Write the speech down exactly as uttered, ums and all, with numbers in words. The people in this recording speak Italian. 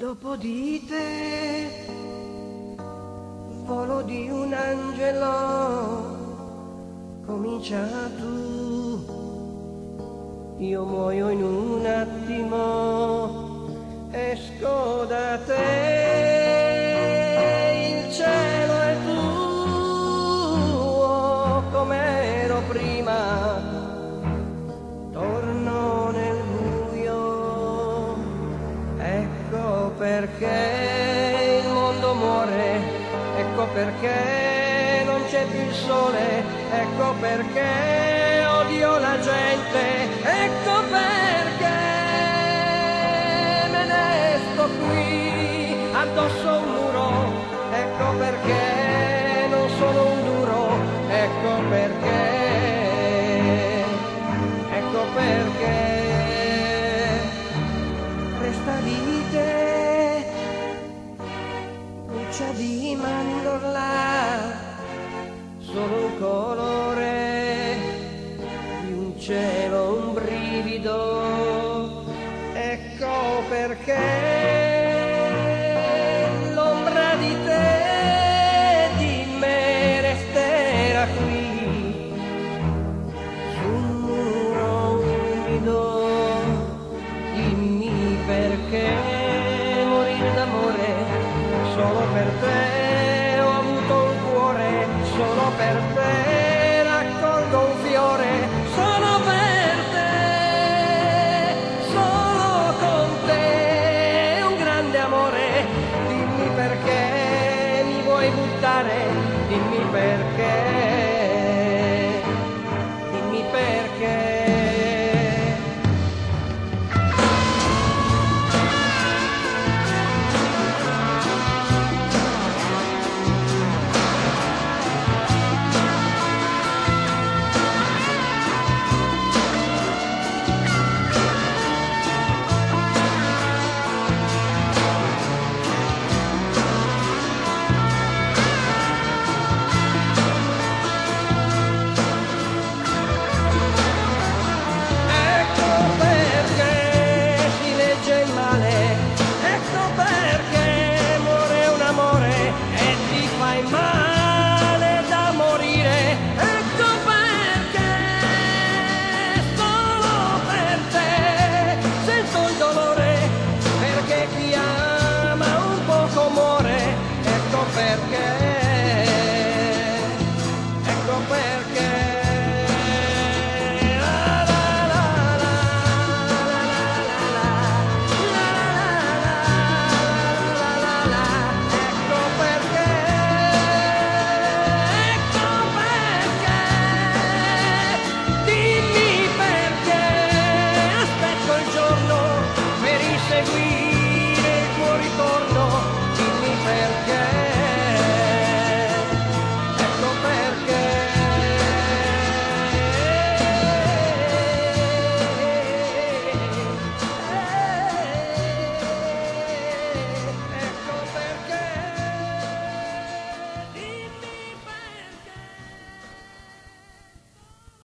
Dopo di te, volo di un angelo, comincia tu, io muoio in un attimo, esco da te, il cielo è tuo come ero prima, torno nel buio, ecco perché il mondo muore, ecco perché non c'è più il sole, ecco perché odio la gente, ecco perché me ne sto qui addosso a un muro, ecco perché non sono un duro, ecco perché, ecco perché resta di te, buccia di mandorla, solo un colore di un cielo, un brivido, ecco perché l'ombra di te, di me resterà qui su un muro umido. Dimmi perché morire d'amore solo per te, ho avuto un cuore solo per te, raccolgo un fiore solo per te, solo con te, un grande amore. Dimmi perché mi vuoi buttare, dimmi perché